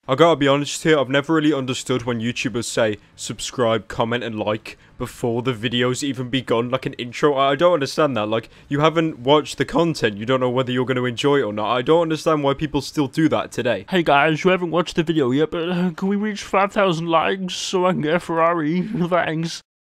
I gotta be honest here, I've never really understood when YouTubers say subscribe, comment, and like before the video's even begun, like an intro. I don't understand that. Like, you haven't watched the content, you don't know whether you're going to enjoy it or not. I don't understand why people still do that today. Hey guys, you haven't watched the video yet, but can we reach 5,000 likes so I can get a Ferrari? Thanks.